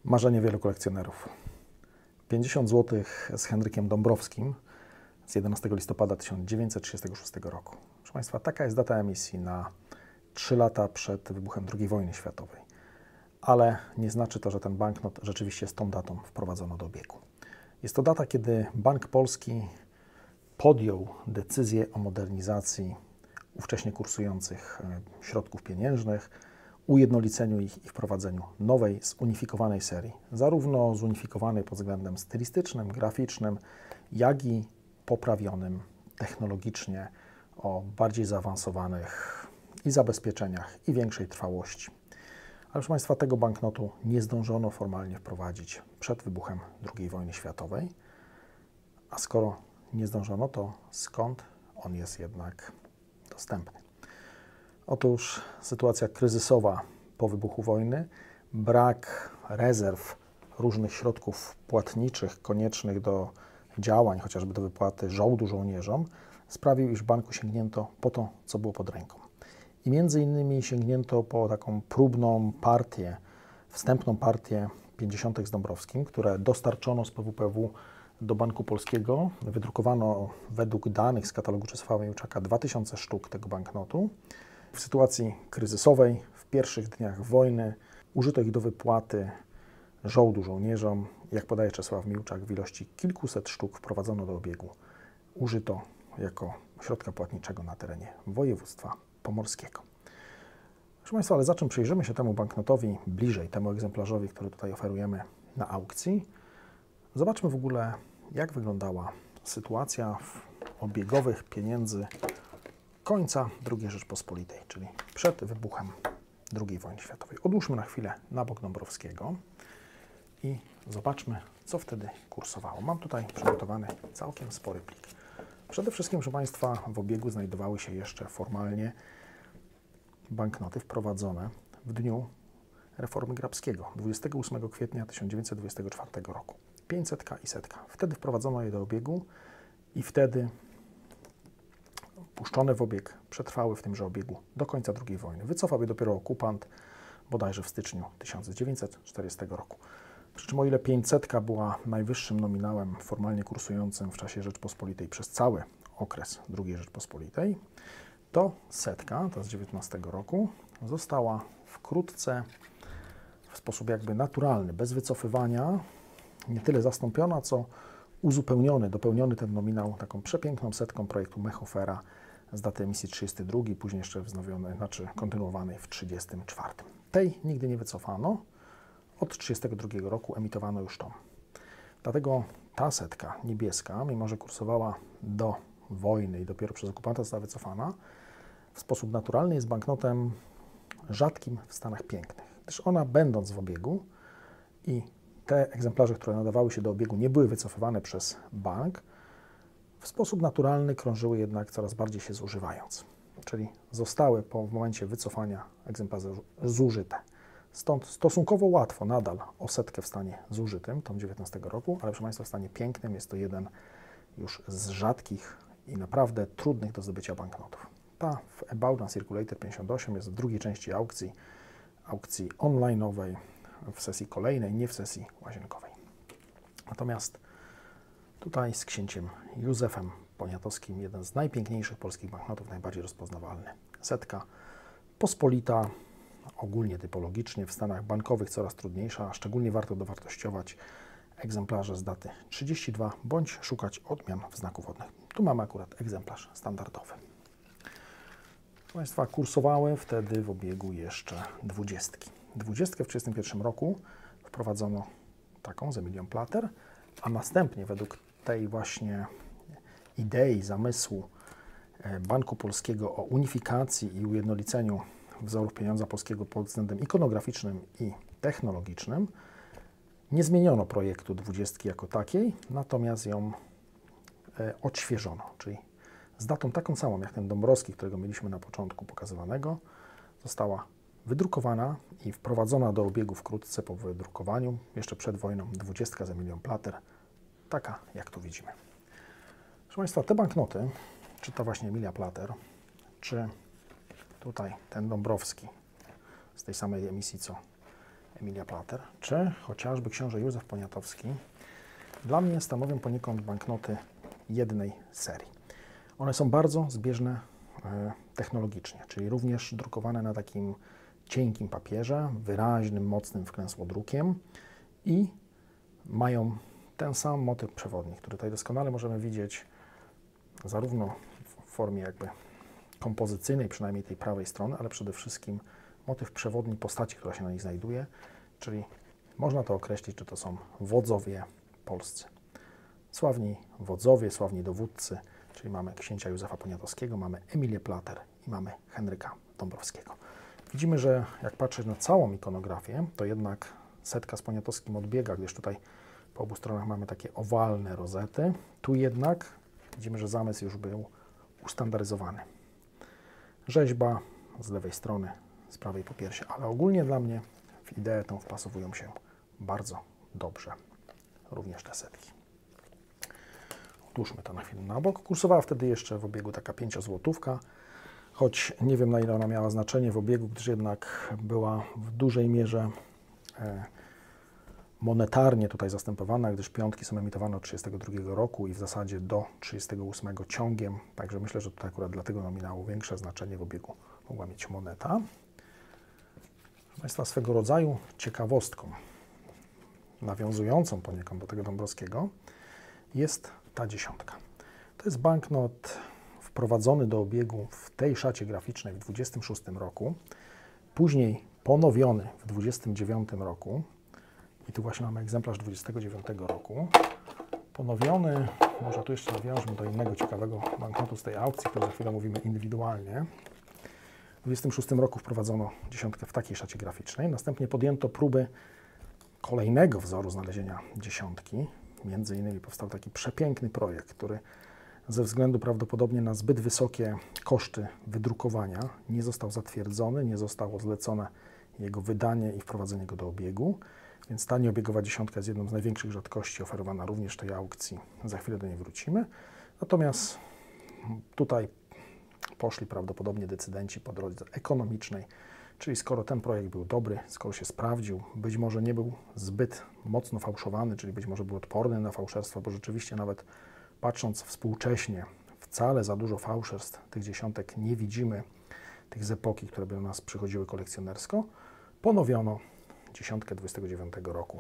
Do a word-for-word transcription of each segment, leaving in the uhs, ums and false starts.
Marzenie wielu kolekcjonerów. pięćdziesiąt złotych z Henrykiem Dąbrowskim z jedenastego listopada tysiąc dziewięćset trzydziestego szóstego roku. Proszę Państwa, taka jest data emisji na trzy lata przed wybuchem drugiej wojny światowej. Ale nie znaczy to, że ten banknot rzeczywiście z tą datą wprowadzono do obiegu. Jest to data, kiedy Bank Polski podjął decyzję o modernizacji ówcześnie kursujących środków pieniężnych, ujednoliceniu ich i wprowadzeniu nowej, zunifikowanej serii, zarówno zunifikowanej pod względem stylistycznym, graficznym, jak i poprawionym technologicznie o bardziej zaawansowanych i zabezpieczeniach, i większej trwałości. Ale proszę Państwa, tego banknotu nie zdążono formalnie wprowadzić przed wybuchem drugiej wojny światowej, a skoro nie zdążono, to skąd on jest jednak dostępny? Otóż sytuacja kryzysowa po wybuchu wojny, brak rezerw różnych środków płatniczych koniecznych do działań, chociażby do wypłaty żołdu żołnierzom, sprawił, iż banku sięgnięto po to, co było pod ręką. I między innymi sięgnięto po taką próbną partię, wstępną partię pięćdziesiątek z Dąbrowskim, które dostarczono z P W P W do Banku Polskiego. Wydrukowano według danych z katalogu Czesława Miłczaka dwa tysiące sztuk tego banknotu. W sytuacji kryzysowej, w pierwszych dniach wojny, użyto ich do wypłaty żołdu żołnierzom. Jak podaje Czesław Miłczak, w ilości kilkuset sztuk wprowadzono do obiegu. Użyto jako środka płatniczego na terenie województwa pomorskiego. Proszę Państwa, ale za czym przyjrzymy się temu banknotowi bliżej, temu egzemplarzowi, który tutaj oferujemy na aukcji, zobaczmy w ogóle, jak wyglądała sytuacja obiegowych pieniędzy końca drugiej Rzeczpospolitej, czyli przed wybuchem drugiej wojny światowej. Odłóżmy na chwilę na bok Dąbrowskiego i zobaczmy, co wtedy kursowało. Mam tutaj przygotowany całkiem spory plik. Przede wszystkim, proszę Państwa, w obiegu znajdowały się jeszcze formalnie banknoty wprowadzone w dniu reformy Grabskiego, dwudziestego ósmego kwietnia tysiąc dziewięćset dwudziestego czwartego roku. pięćsetka i setka. Wtedy wprowadzono je do obiegu i wtedy puszczone w obieg przetrwały w tymże obiegu do końca drugiej wojny. Wycofał je dopiero okupant bodajże w styczniu tysiąc dziewięćset czterdziestego roku. Przy czym o ile pięćsetka była najwyższym nominałem formalnie kursującym w czasie Rzeczpospolitej przez cały okres drugiej Rzeczpospolitej, to setka, to z dziewiętnastego roku, została wkrótce w sposób jakby naturalny, bez wycofywania, nie tyle zastąpiona, co uzupełniony, dopełniony ten nominał taką przepiękną setką projektu Mechofera z daty emisji trzydziesty drugi, później jeszcze wznowiony, znaczy kontynuowanej w trzydziestym czwartym. Tej nigdy nie wycofano. Od trzydziestego drugiego roku emitowano już tą. Dlatego ta setka niebieska, mimo że kursowała do wojny i dopiero przez okupanta została wycofana, w sposób naturalny jest banknotem rzadkim w Stanach Pięknych, gdyż ona, będąc w obiegu i te egzemplarze, które nadawały się do obiegu, nie były wycofywane przez bank, w sposób naturalny krążyły jednak coraz bardziej się zużywając, czyli zostały po, w momencie wycofania egzemplarze zużyte. Stąd stosunkowo łatwo nadal o setkę w stanie zużytym, tą dziewiętnastego roku, ale proszę Państwa, w stanie pięknym jest to jeden już z rzadkich i naprawdę trudnych do zdobycia banknotów. Ta w About and Circulator pięćdziesiąt osiem jest w drugiej części aukcji, aukcji online'owej, w sesji kolejnej, nie w sesji łazienkowej. Natomiast tutaj z księciem Józefem Poniatowskim jeden z najpiękniejszych polskich banknotów, najbardziej rozpoznawalny. Setka pospolita, ogólnie typologicznie, w stanach bankowych coraz trudniejsza, szczególnie warto dowartościować egzemplarze z daty trzydzieści dwa, bądź szukać odmian w znaku wodnych. Tu mamy akurat egzemplarz standardowy. Proszę Państwa, kursowały wtedy w obiegu jeszcze dwudziestki. Dwudziestkę w tysiąc trzydziestym pierwszym roku wprowadzono taką z Emilią Plater, a następnie według tej właśnie idei, zamysłu Banku Polskiego o unifikacji i ujednoliceniu wzorów pieniądza polskiego pod względem ikonograficznym i technologicznym, nie zmieniono projektu dwudziestki jako takiej, natomiast ją e, odświeżono, czyli z datą taką samą jak ten Dąbrowski, którego mieliśmy na początku pokazywanego, została wydrukowana i wprowadzona do obiegu wkrótce po wydrukowaniu, jeszcze przed wojną, dwudziestka z Emilią Plater, taka jak tu widzimy. Proszę Państwa, te banknoty, czy to właśnie Emilia Plater, czy tutaj ten Dąbrowski z tej samej emisji co Emilia Plater, czy chociażby książę Józef Poniatowski, dla mnie stanowią poniekąd banknoty jednej serii. One są bardzo zbieżne e, technologicznie, czyli również drukowane na takim cienkim papierze, wyraźnym, mocnym wklęsłodrukiem i mają ten sam motyw przewodni, który tutaj doskonale możemy widzieć zarówno w formie jakby kompozycyjnej, przynajmniej tej prawej strony, ale przede wszystkim motyw przewodni postaci, która się na nich znajduje, czyli można to określić, czy to są wodzowie polscy. Sławni wodzowie, sławni dowódcy, czyli mamy księcia Józefa Poniatowskiego, mamy Emilię Plater i mamy Henryka Dąbrowskiego. Widzimy, że jak patrzeć na całą ikonografię, to jednak setka z Poniatowskim odbiega, gdyż tutaj po obu stronach mamy takie owalne rozety. Tu jednak widzimy, że zamysł już był ustandaryzowany. Rzeźba z lewej strony, z prawej popiersia, ale ogólnie dla mnie w ideę tą wpasowują się bardzo dobrze również te setki. Odłóżmy to na chwilę na bok. Kursowała wtedy jeszcze w obiegu taka pięciozłotówka, choć nie wiem, na ile ona miała znaczenie w obiegu, gdyż jednak była w dużej mierze e, monetarnie tutaj zastępowana, gdyż piątki są emitowane od trzydziestego drugiego roku i w zasadzie do trzydziestego ósmego ciągiem, także myślę, że tutaj akurat dla tego nominału większe znaczenie w obiegu mogła mieć moneta. Proszę Państwa, swego rodzaju ciekawostką, nawiązującą poniekąd do tego Dąbrowskiego, jest ta dziesiątka. To jest banknot wprowadzony do obiegu w tej szacie graficznej w dwudziestym szóstym roku, później ponowiony w dwudziestym dziewiątym roku i tu właśnie mamy egzemplarz dwudziestego dziewiątego roku, ponowiony, może tu jeszcze nawiążmy do innego ciekawego banknotu z tej aukcji, który za chwilę mówimy indywidualnie. W dwudziestym szóstym roku wprowadzono dziesiątkę w takiej szacie graficznej, następnie podjęto próby kolejnego wzoru znalezienia dziesiątki. Między innymi powstał taki przepiękny projekt, który ze względu prawdopodobnie na zbyt wysokie koszty wydrukowania nie został zatwierdzony, nie zostało zlecone jego wydanie i wprowadzenie go do obiegu, więc ta nieobiegowa dziesiątka jest jedną z największych rzadkości oferowana również w tej aukcji. Za chwilę do niej wrócimy. Natomiast tutaj poszli prawdopodobnie decydenci po drodze ekonomicznej, czyli skoro ten projekt był dobry, skoro się sprawdził, być może nie był zbyt mocno fałszowany, czyli być może był odporny na fałszerstwo, bo rzeczywiście nawet patrząc współcześnie, wcale za dużo fałszerstw tych dziesiątek nie widzimy, tych z epoki, które by do nas przychodziły kolekcjonersko, ponowiono dziesiątkę dwudziestego dziewiątego roku,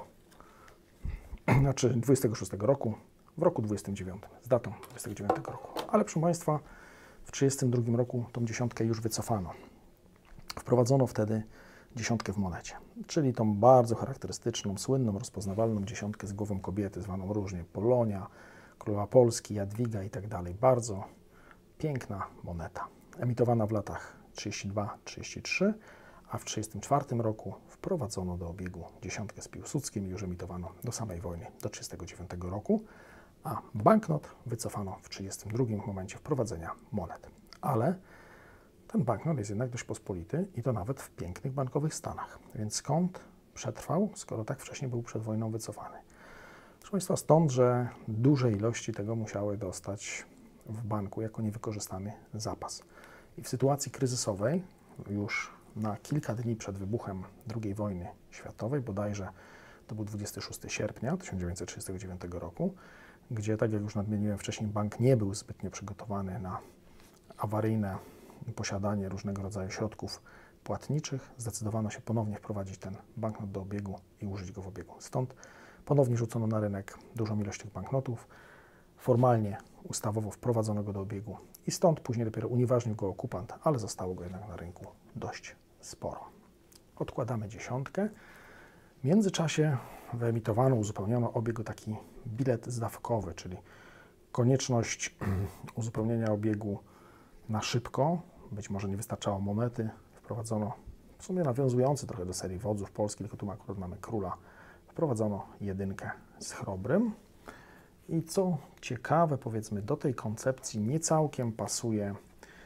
znaczy dwudziestego szóstego roku, w roku dwudziestym dziewiątym, z datą dwudziestego dziewiątego roku. Ale proszę Państwa, w trzydziestym drugim roku tą dziesiątkę już wycofano. Wprowadzono wtedy dziesiątkę w monecie, czyli tą bardzo charakterystyczną, słynną, rozpoznawalną dziesiątkę z głową kobiety, zwaną różnie Polonia, Królowa Polski, Jadwiga i tak dalej. Bardzo piękna moneta, emitowana w latach trzydziestym drugim trzydziestym trzecim, a w trzydziestym czwartym roku wprowadzono do obiegu dziesiątkę z Piłsudskim i już emitowano do samej wojny, do trzydziestego dziewiątego roku, a banknot wycofano w trzydziestym drugim w momencie wprowadzenia monet. Ale ten banknot jest jednak dość pospolity i to nawet w pięknych bankowych stanach. Więc skąd przetrwał, skoro tak wcześnie był przed wojną wycofany? Proszę Państwa, stąd, że duże ilości tego musiały dostać w banku jako niewykorzystany zapas. I w sytuacji kryzysowej, już na kilka dni przed wybuchem drugiej wojny światowej, bodajże to był dwudziestego szóstego sierpnia tysiąc dziewięćset trzydziestego dziewiątego roku, gdzie, tak jak już nadmieniłem wcześniej, bank nie był zbytnio przygotowany na awaryjne posiadanie różnego rodzaju środków płatniczych, zdecydowano się ponownie wprowadzić ten banknot do obiegu i użyć go w obiegu. Stąd ponownie rzucono na rynek dużą ilość tych banknotów, formalnie, ustawowo wprowadzono go do obiegu i stąd później dopiero unieważnił go okupant, ale zostało go jednak na rynku dość sporo. Odkładamy dziesiątkę. W międzyczasie wyemitowano, uzupełniono obieg o taki bilet zdawkowy, czyli konieczność uzupełnienia obiegu na szybko, być może nie wystarczało monety, wprowadzono, w sumie nawiązujący trochę do serii wodzów polskich, tylko tu akurat mamy króla, wprowadzono jedynkę z chrobrym. I co ciekawe, powiedzmy, do tej koncepcji nie całkiem pasuje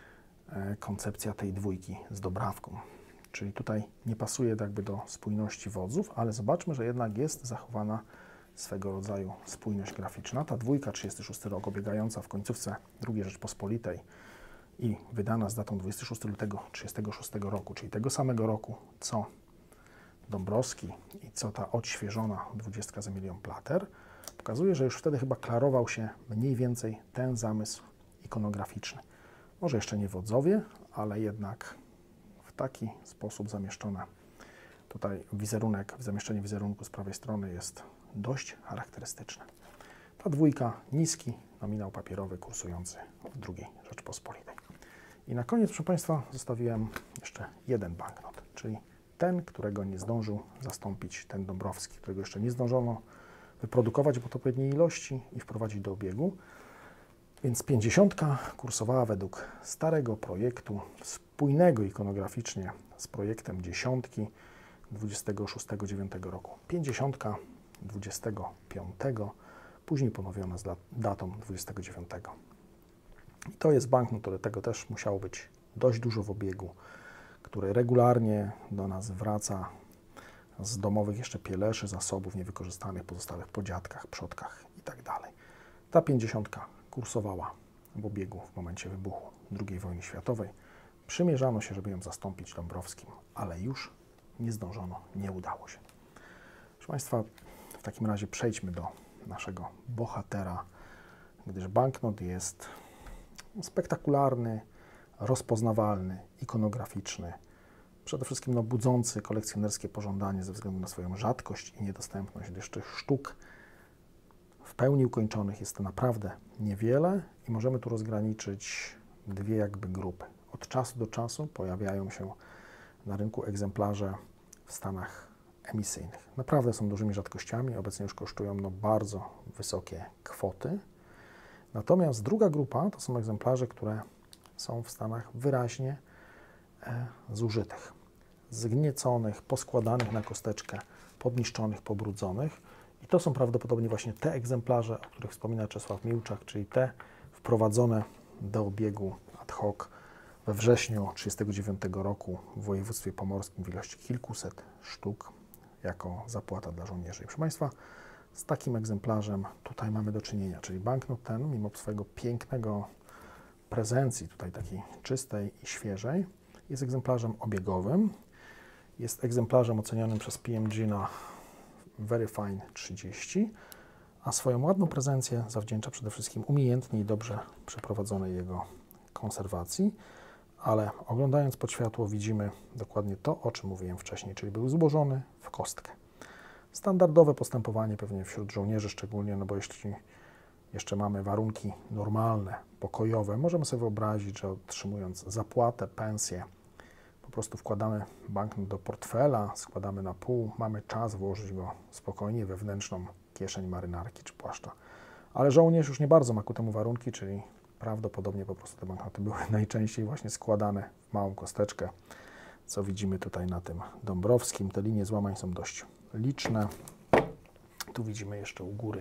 koncepcja tej dwójki z dobrawką. Czyli tutaj nie pasuje jakby do spójności wodzów, ale zobaczmy, że jednak jest zachowana swego rodzaju spójność graficzna. Ta dwójka, trzydziesty szósty rok, obiegająca w końcówce drugiej Rzeczpospolitej i wydana z datą dwudziestego szóstego lutego tysiąc dziewięćset trzydziestego szóstego roku, czyli tego samego roku, co Dąbrowski i co ta odświeżona dwudziestka z Emilią Plater, pokazuje, że już wtedy chyba klarował się mniej więcej ten zamysł ikonograficzny. Może jeszcze nie wodzowie, ale jednak w taki sposób zamieszczone. Tutaj wizerunek, zamieszczenie wizerunku z prawej strony jest dość charakterystyczne. Ta dwójka, niski nominał papierowy kursujący w drugiej Rzeczpospolitej. I na koniec, proszę Państwa, zostawiłem jeszcze jeden banknot, czyli ten, którego nie zdążył zastąpić ten Dąbrowski, którego jeszcze nie zdążono wyprodukować w odpowiedniej ilości i wprowadzić do obiegu. Więc pięćdziesiątka kursowała według starego projektu, spójnego ikonograficznie z projektem dziesiątki dwudziestego szóstego dziewiątego roku. pięćdziesiątka dwudziestego piątego, później ponowiona z datą dwudziestego dziewiątego. I to jest banknot, którego też musiało być dość dużo w obiegu, który regularnie do nas wraca z domowych jeszcze pieleszy, zasobów niewykorzystanych, pozostałych po dziadkach, przodkach itd. Ta pięćdziesiątka kursowała w obiegu w momencie wybuchu drugiej wojny światowej. Przymierzano się, żeby ją zastąpić Dąbrowskim, ale już nie zdążono, nie udało się. Proszę Państwa, w takim razie przejdźmy do naszego bohatera, gdyż banknot jest spektakularny, rozpoznawalny, ikonograficzny, przede wszystkim no, budzący kolekcjonerskie pożądanie ze względu na swoją rzadkość i niedostępność, gdyż tych sztuk w pełni ukończonych jest to naprawdę niewiele i możemy tu rozgraniczyć dwie jakby grupy. Od czasu do czasu pojawiają się na rynku egzemplarze w stanach emisyjnych. Naprawdę są dużymi rzadkościami, obecnie już kosztują no, bardzo wysokie kwoty. Natomiast druga grupa to są egzemplarze, które są w stanach wyraźnie e, zużytych, zgnieconych, poskładanych na kosteczkę, podniszczonych, pobrudzonych. I to są prawdopodobnie właśnie te egzemplarze, o których wspomina Czesław Miłczak, czyli te wprowadzone do obiegu ad hoc we wrześniu tysiąc dziewięćset trzydziestego dziewiątego roku w województwie pomorskim w ilości kilkuset sztuk jako zapłata dla żołnierzy. I proszę Państwa, z takim egzemplarzem tutaj mamy do czynienia, czyli banknot ten, mimo swojego pięknego prezencji, tutaj takiej czystej i świeżej, jest egzemplarzem obiegowym, jest egzemplarzem ocenionym przez P M G na Very Fine trzydzieści, a swoją ładną prezencję zawdzięcza przede wszystkim umiejętnie i dobrze przeprowadzonej jego konserwacji, ale oglądając pod światło widzimy dokładnie to, o czym mówiłem wcześniej, czyli był złożony w kostkę. Standardowe postępowanie pewnie wśród żołnierzy szczególnie, no bo jeśli jeszcze mamy warunki normalne, pokojowe, możemy sobie wyobrazić, że otrzymując zapłatę, pensję, po prostu wkładamy banknot do portfela, składamy na pół, mamy czas włożyć go spokojnie we wewnętrzną kieszeń marynarki czy płaszcza. Ale żołnierz już nie bardzo ma ku temu warunki, czyli prawdopodobnie po prostu te banknoty były najczęściej właśnie składane w małą kosteczkę, co widzimy tutaj na tym Dąbrowskim. Te linie złamań są dość liczne. Tu widzimy jeszcze u góry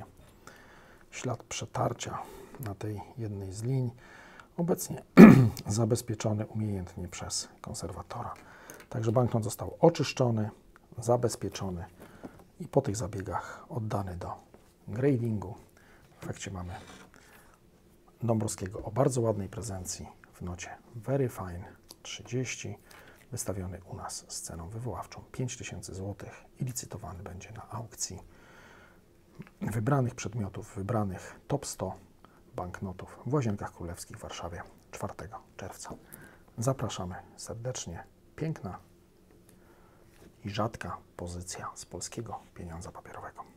ślad przetarcia na tej jednej z linii, obecnie zabezpieczony umiejętnie przez konserwatora. Także banknot został oczyszczony, zabezpieczony i po tych zabiegach oddany do gradingu. W efekcie mamy Dąbrowskiego o bardzo ładnej prezencji w nocie Very Fine trzydzieści, wystawiony u nas z ceną wywoławczą pięć tysięcy złotych i licytowany będzie na aukcji wybranych przedmiotów, wybranych top sto banknotów w Łazienkach Królewskich w Warszawie czwartego czerwca. Zapraszamy serdecznie. Piękna i rzadka pozycja z polskiego pieniądza papierowego.